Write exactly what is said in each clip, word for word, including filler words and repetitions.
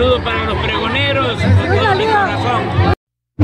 saludo para los pregoneros, con todo mi corazón.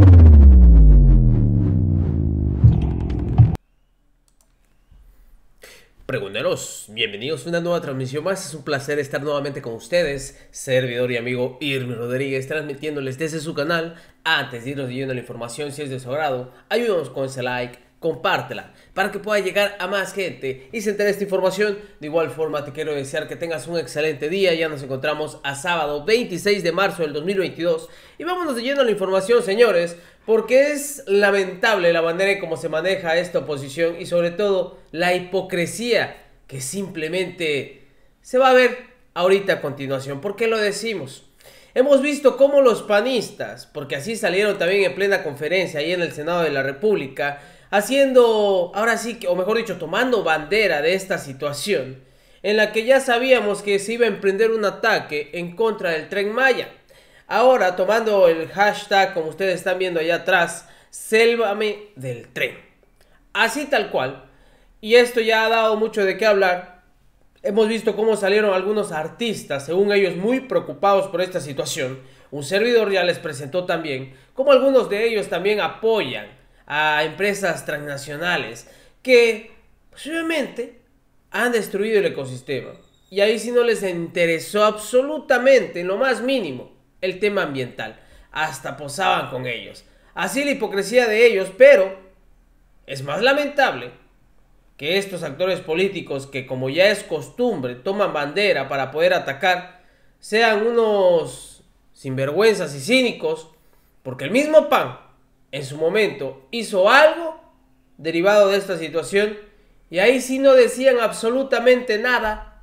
Pregoneros, bienvenidos a una nueva transmisión más. Es un placer estar nuevamente con ustedes, servidor y amigo Irving Rodríguez, transmitiéndoles desde su canal. Antes de irnos leyendo la información, si es de su agrado, ayúdanos con ese like, compártela para que pueda llegar a más gente y se entere de esta información. De igual forma te quiero desear que tengas un excelente día. Ya nos encontramos a sábado veintiséis de marzo del dos mil veintidós y vámonos leyendo la información, señores, porque es lamentable la manera en cómo se maneja esta oposición y sobre todo la hipocresía que simplemente se va a ver ahorita a continuación. ¿Por qué lo decimos? Hemos visto cómo los panistas, porque así salieron también en plena conferencia ahí en el Senado de la República, haciendo, ahora sí, o mejor dicho, tomando bandera de esta situación, en la que ya sabíamos que se iba a emprender un ataque en contra del Tren Maya. Ahora, tomando el hashtag, como ustedes están viendo allá atrás, Sélvame del tren. Así tal cual. Y esto ya ha dado mucho de qué hablar. Hemos visto cómo salieron algunos artistas, según ellos, muy preocupados por esta situación. Un servidor ya les presentó también cómo algunos de ellos también apoyan a empresas transnacionales que, pues, obviamente, han destruido el ecosistema. Y ahí sí no les interesó absolutamente, en lo más mínimo, el tema ambiental. Hasta posaban con ellos. Así la hipocresía de ellos, pero es más lamentable que estos actores políticos que, como ya es costumbre, toman bandera para poder atacar, sean unos sinvergüenzas y cínicos, porque el mismo P A N en su momento hizo algo derivado de esta situación y ahí sí no decían absolutamente nada.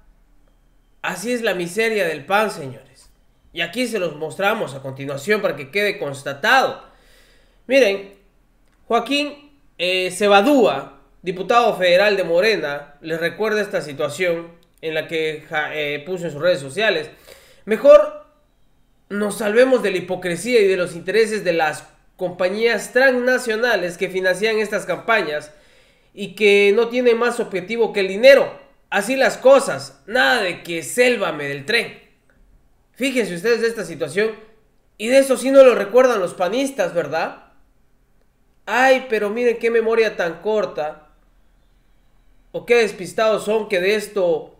Así es la miseria del P A N, señores. Y aquí se los mostramos a continuación para que quede constatado. Miren, Joaquín eh, Cebadúa, diputado federal de Morena, les recuerda esta situación en la que eh, puso en sus redes sociales. Mejor nos salvemos de la hipocresía y de los intereses de las compañías transnacionales que financian estas campañas y que no tienen más objetivo que el dinero. Así las cosas, nada de que sélvame del tren. Fíjense ustedes de esta situación, y de eso sí no lo recuerdan los panistas, ¿verdad? Ay, pero miren qué memoria tan corta, o qué despistados son que de esto,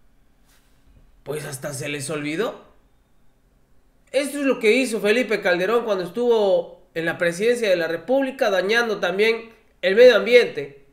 pues hasta se les olvidó. Esto es lo que hizo Felipe Calderón cuando estuvo en la presidencia de la República, dañando también el medio ambiente.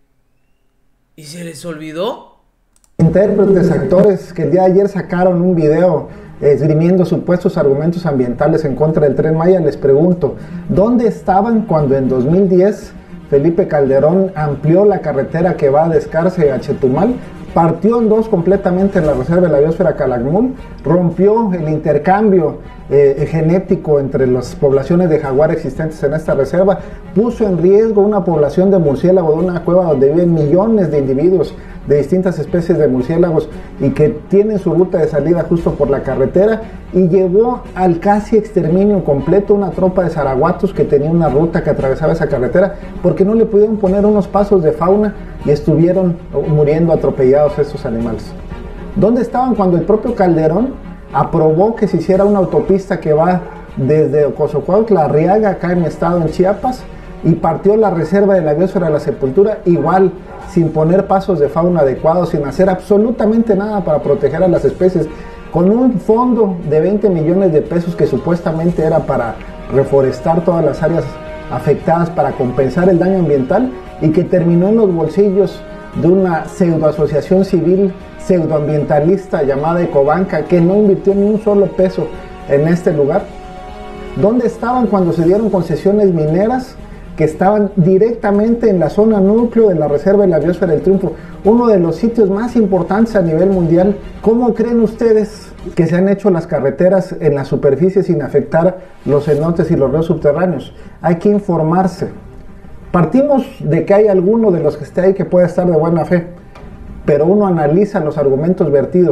¿Y se les olvidó? Intérpretes, actores que el día de ayer sacaron un video esgrimiendo supuestos argumentos ambientales en contra del Tren Maya, les pregunto, ¿dónde estaban cuando en dos mil diez Felipe Calderón amplió la carretera que va de Escarce a Chetumal, partió en dos completamente en la reserva de la biosfera Calakmul, rompió el intercambio eh, genético entre las poblaciones de jaguar existentes en esta reserva, puso en riesgo una población de murciélago de una cueva donde viven millones de individuos de distintas especies de murciélagos y que tienen su ruta de salida justo por la carretera, y llevó al casi exterminio completo una tropa de zaraguatos que tenía una ruta que atravesaba esa carretera porque no le pudieron poner unos pasos de fauna y estuvieron muriendo atropellados estos animales. ¿Dónde estaban cuando el propio Calderón aprobó que se hiciera una autopista que va desde Ocosocuautla a Arriaga, acá en mi estado, en Chiapas, y partió la reserva de la biosfera de la Sepultura, igual, sin poner pasos de fauna adecuados, sin hacer absolutamente nada para proteger a las especies, con un fondo de veinte millones de pesos que supuestamente era para reforestar todas las áreas afectadas para compensar el daño ambiental, y que terminó en los bolsillos de una pseudoasociación civil pseudoambientalista llamada Ecobanca, que no invirtió ni un solo peso en este lugar. ¿Dónde estaban cuando se dieron concesiones mineras que estaban directamente en la zona núcleo de la reserva de la biosfera del Triunfo, uno de los sitios más importantes a nivel mundial? ¿Cómo creen ustedes que se han hecho las carreteras en la superficie sin afectar los cenotes y los ríos subterráneos? Hay que informarse. Partimos de que hay alguno de los que esté ahí que puede estar de buena fe, pero uno analiza los argumentos vertidos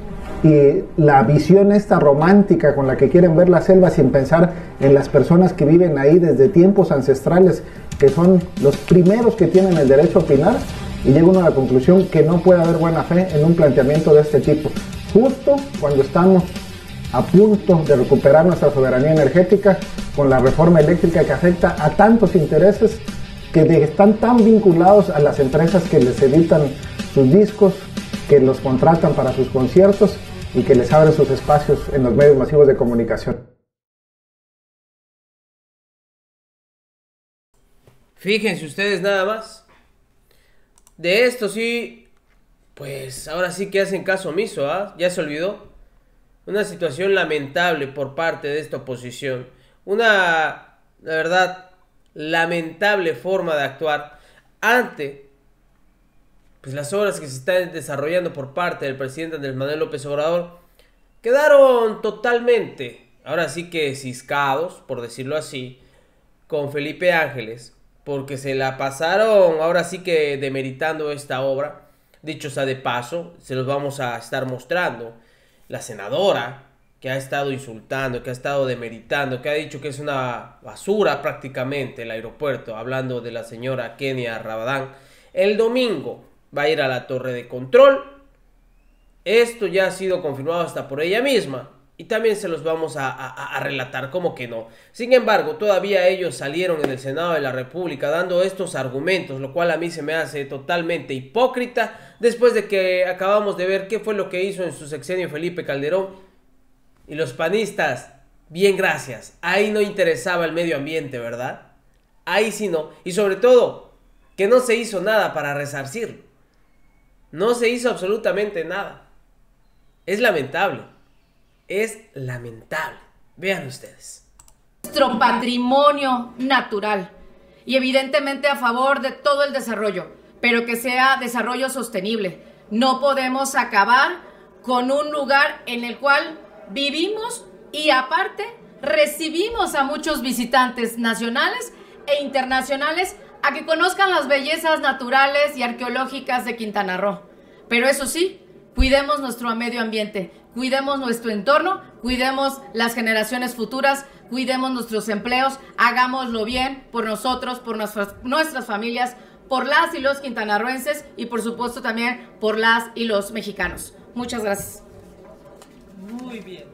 y la visión esta romántica con la que quieren ver la selva sin pensar en las personas que viven ahí desde tiempos ancestrales, que son los primeros que tienen el derecho a opinar, y llega uno a la conclusión que no puede haber buena fe en un planteamiento de este tipo, justo cuando estamos a punto de recuperar nuestra soberanía energética con la reforma eléctrica que afecta a tantos intereses que de, están tan vinculados a las empresas que les editan sus discos, que los contratan para sus conciertos y que les abren sus espacios en los medios masivos de comunicación. Fíjense ustedes nada más. De esto sí, pues ahora sí que hacen caso omiso, ¿ah? Ya se olvidó. Una situación lamentable por parte de esta oposición. Una, la verdad, lamentable forma de actuar ante pues las obras que se están desarrollando por parte del presidente Andrés Manuel López Obrador. Quedaron totalmente, ahora sí que ciscados, por decirlo así, con Felipe Ángeles, porque se la pasaron ahora sí que demeritando esta obra. Dicho sea de paso, se los vamos a estar mostrando. La senadora que ha estado insultando, que ha estado demeritando, que ha dicho que es una basura prácticamente el aeropuerto, hablando de la señora Kenia Rabadán, el domingo va a ir a la torre de control. Esto ya ha sido confirmado hasta por ella misma. Y también se los vamos a, a, a relatar, como que no. Sin embargo, todavía ellos salieron en el Senado de la República dando estos argumentos, lo cual a mí se me hace totalmente hipócrita, después de que acabamos de ver qué fue lo que hizo en su sexenio Felipe Calderón. Y los panistas, bien gracias, ahí no interesaba el medio ambiente, ¿verdad? Ahí sí no. Y sobre todo, que no se hizo nada para resarcirlo. No se hizo absolutamente nada. Es lamentable. Es lamentable. Vean ustedes. Nuestro patrimonio natural y evidentemente a favor de todo el desarrollo, pero que sea desarrollo sostenible. No podemos acabar con un lugar en el cual vivimos y aparte recibimos a muchos visitantes nacionales e internacionales a que conozcan las bellezas naturales y arqueológicas de Quintana Roo. Pero eso sí, cuidemos nuestro medio ambiente, cuidemos nuestro entorno, cuidemos las generaciones futuras, cuidemos nuestros empleos, hagámoslo bien por nosotros, por nuestras, nuestras familias, por las y los quintanarroenses y por supuesto también por las y los mexicanos. Muchas gracias. Muy bien.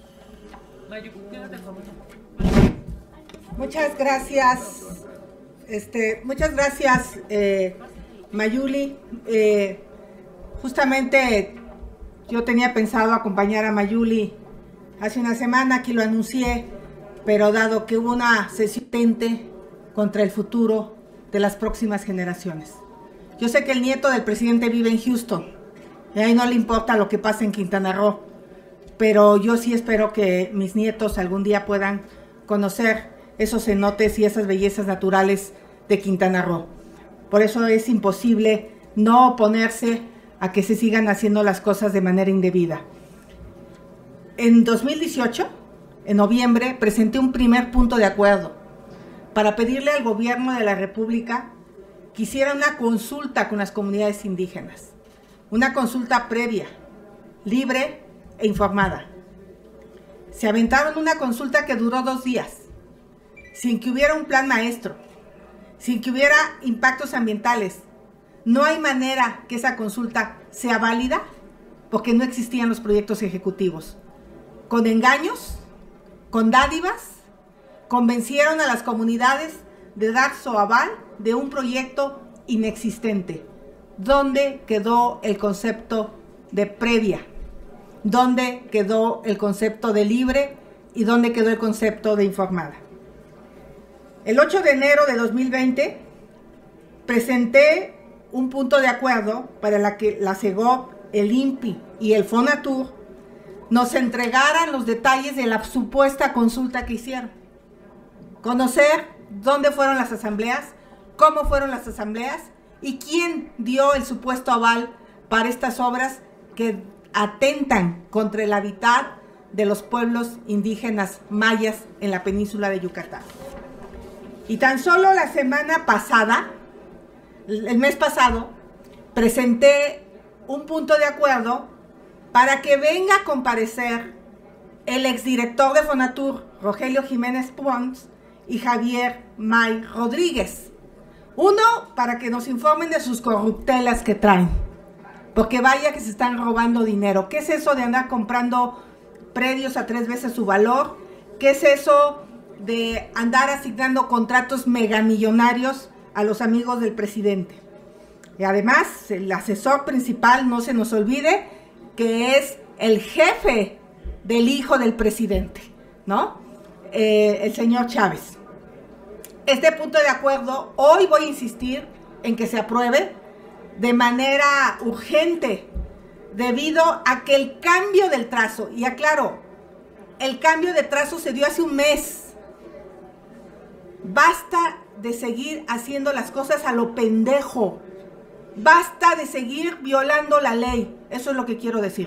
Muchas gracias, este, muchas gracias, eh, Mayuli. Eh, justamente yo tenía pensado acompañar a Mayuli hace una semana, aquí lo anuncié, pero dado que hubo una sesión tente contra el futuro de las próximas generaciones. Yo sé que el nieto del presidente vive en Houston, y ahí no le importa lo que pase en Quintana Roo, pero yo sí espero que mis nietos algún día puedan conocer esos cenotes y esas bellezas naturales de Quintana Roo. Por eso es imposible no oponerse a que se sigan haciendo las cosas de manera indebida. En dos mil dieciocho, en noviembre, presenté un primer punto de acuerdo para pedirle al gobierno de la República que hiciera una consulta con las comunidades indígenas, una consulta previa, libre e informada. Se aventaron una consulta que duró dos días, sin que hubiera un plan maestro, sin que hubiera impactos ambientales. No hay manera que esa consulta sea válida porque no existían los proyectos ejecutivos. Con engaños, con dádivas, convencieron a las comunidades de dar su aval de un proyecto inexistente. ¿Dónde quedó el concepto de previa? ¿Dónde quedó el concepto de libre? ¿Y dónde quedó el concepto de informada? El ocho de enero de dos mil veinte presenté un punto de acuerdo para la que la Segov, el INPI y el Fonatur nos entregaran los detalles de la supuesta consulta que hicieron. Conocer dónde fueron las asambleas, cómo fueron las asambleas y quién dio el supuesto aval para estas obras que atentan contra el hábitat de los pueblos indígenas mayas en la península de Yucatán. Y tan solo la semana pasada, el mes pasado, presenté un punto de acuerdo para que venga a comparecer el exdirector de Fonatur, Rogelio Jiménez Pons, y Javier May Rodríguez. Uno, para que nos informen de sus corruptelas que traen, porque vaya que se están robando dinero. ¿Qué es eso de andar comprando predios a tres veces su valor. ¿Qué es eso de andar asignando contratos megamillonarios a los amigos del presidente? Y además, el asesor principal, no se nos olvide, que es el jefe del hijo del presidente, ¿no? Eh, el señor Chávez. Este punto de acuerdo, hoy voy a insistir en que se apruebe de manera urgente, debido a que el cambio del trazo, y aclaro, el cambio de trazo se dio hace un mes. Basta de seguir haciendo las cosas a lo pendejo. Basta de seguir violando la ley. Eso es lo que quiero decir.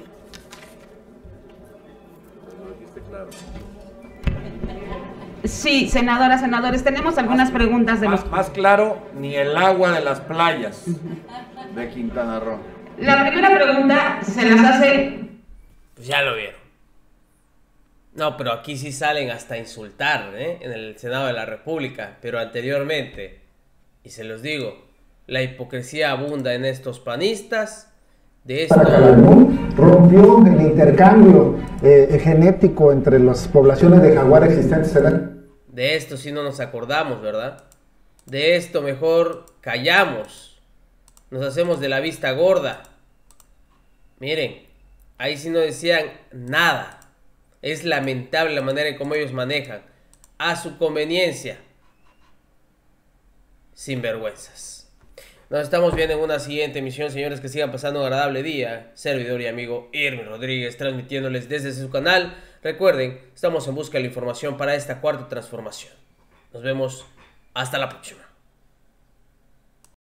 Sí, senadora, senadores, tenemos algunas preguntas de Más, los... más claro, ni el agua de las playas de Quintana Roo. La primera pregunta se las hace... Pues ya lo vieron. No, pero aquí sí salen hasta insultar, ¿eh? En el Senado de la República. Pero anteriormente, y se los digo, la hipocresía abunda en estos panistas. De esto... rompió el intercambio eh, genético entre las poblaciones de jaguar existentes en el... De esto sí no nos acordamos, ¿verdad? De esto mejor callamos. Nos hacemos de la vista gorda. Miren, ahí sí no decían nada. Es lamentable la manera en cómo ellos manejan. A su conveniencia. Sinvergüenzas. Nos estamos viendo en una siguiente emisión, señores. Que sigan pasando un agradable día. Servidor y amigo Irmi Rodríguez, transmitiéndoles desde su canal. Recuerden, estamos en busca de la información para esta cuarta transformación. Nos vemos hasta la próxima.